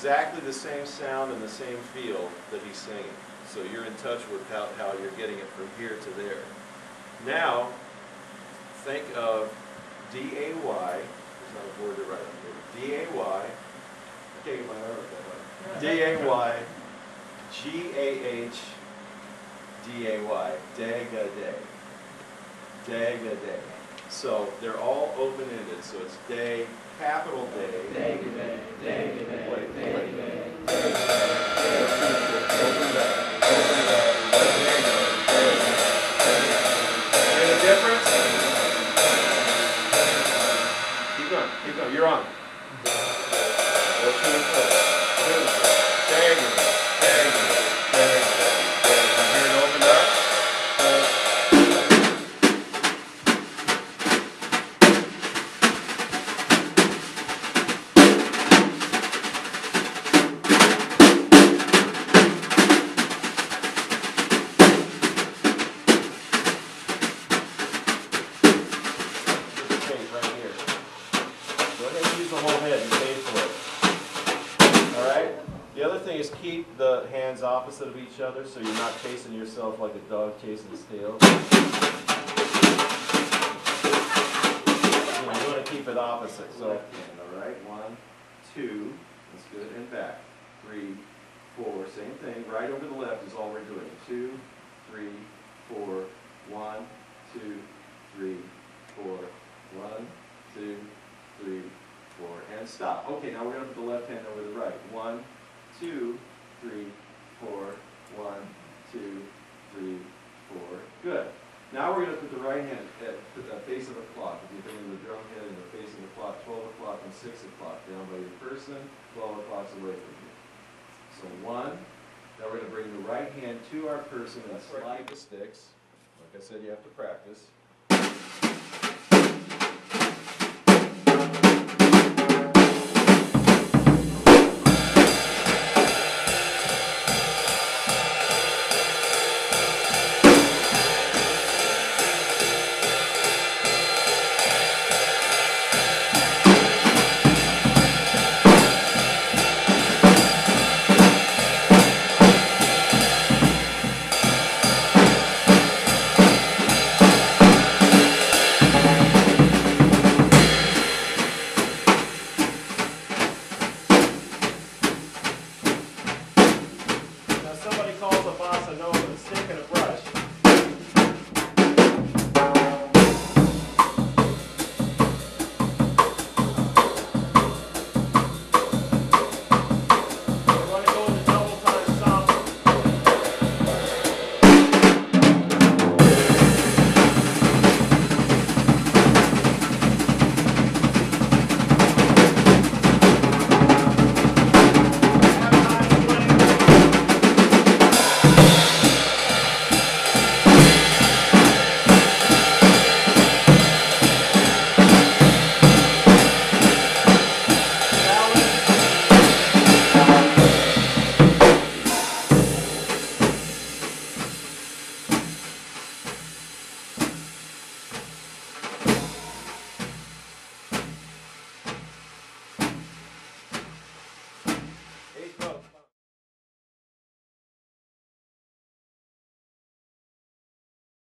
exactly the same sound and the same feel that he's singing. So you're in touch with how you're getting it from here to there. Now, think of D-A-Y, there's not a word to write on here, D-A-Y, I can't get my arm up that way, D-A-Y, G-A-H, D-A-Y, dag-a-day, dag-a-day. So they're all open-ended, so it's day, capital day, Dag-a-day, dag-a-day, wait, dag-a-day. Hear the difference? Keep going, you're on. Hear it opened up? Right here. Go ahead and use the whole head, you paid for it. Alright? The other thing is keep the hands opposite of each other so you're not chasing yourself like a dog chasing his tail. You want to keep it opposite. So, alright, 1, 2, that's good, and back. 3, 4, same thing. Right over the left is all we're doing. 2, 3, 4, 1, 2, 3, 4, 1, 2, 3, 4, and stop. Okay, now we're going to put the left hand over the right. 1, 2, 3, 4, 1, 2, 3, 4. Good. Now we're going to put the right hand at the face of the clock. If you're thinking the drum head in the face of the clock, 12 o'clock and 6 o'clock down by your person, 12 o'clock's away from you. So 1. Now we're going to bring the right hand to our person and slide the sticks. Like I said, you have to practice. Somebody calls a bossa nova a stick and a brush.